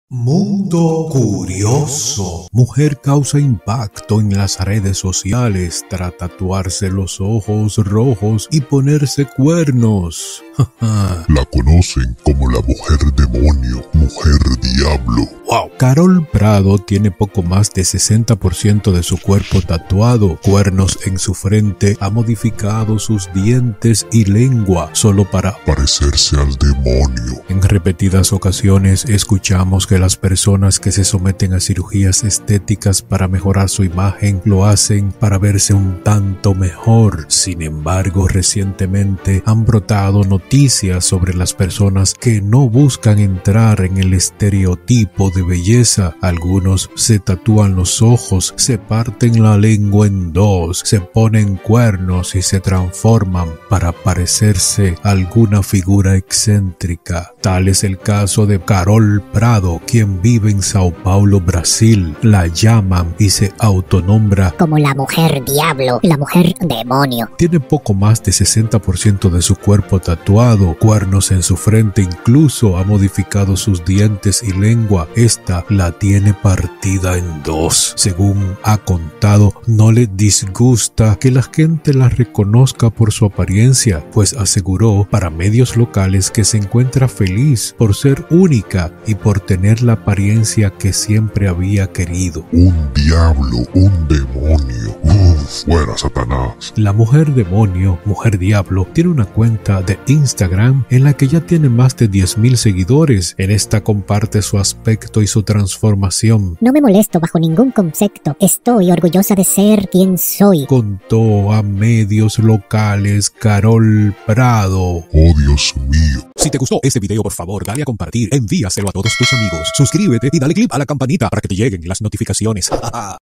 Mundo Curioso. Mujer causa impacto en las redes sociales tras tatuarse los ojos rojos y ponerse cuernos. La conocen como la mujer demonio, mujer diablo. ¡Wow! Carol Prado tiene poco más de 60% de su cuerpo tatuado, cuernos en su frente, ha modificado sus dientes y lengua solo para parecerse al demonio. En repetidas ocasiones escuchamos que las personas que se someten a cirugías estéticas para mejorar su imagen lo hacen para verse un tanto mejor. Sin embargo, recientemente han brotado noticias sobre las personas que no buscan entrar en el estereotipo de belleza. Algunos se tatúan los ojos, se parten la lengua en dos, se ponen cuernos y se transforman para parecerse a alguna figura excéntrica. Tal es el caso de Carol Prado, quien vive en Sao Paulo, Brasil. La llaman y se autonombra como la mujer diablo, la mujer demonio. Tiene poco más de 60% de su cuerpo tatuado, cuernos en su frente, incluso ha modificado sus dientes y lengua. Esta la tiene partida en dos. Según ha contado, no le disgusta que la gente la reconozca por su apariencia, pues aseguró para medios locales que se encuentra feliz por ser única y por tener la apariencia que siempre había querido. Un diablo, un demonio. Fuera Satanás. La mujer demonio, mujer diablo, tiene una cuenta de Instagram en la que ya tiene más de 10,000 seguidores. En esta comparte su aspecto y su transformación. No me molesto bajo ningún concepto. Estoy orgullosa de ser quien soy, contó a medios locales Carol Prado. Oh, Dios mío. Si te gustó este video, por favor, dale a compartir, envíaselo a todos tus amigos, suscríbete y dale click a la campanita para que te lleguen las notificaciones.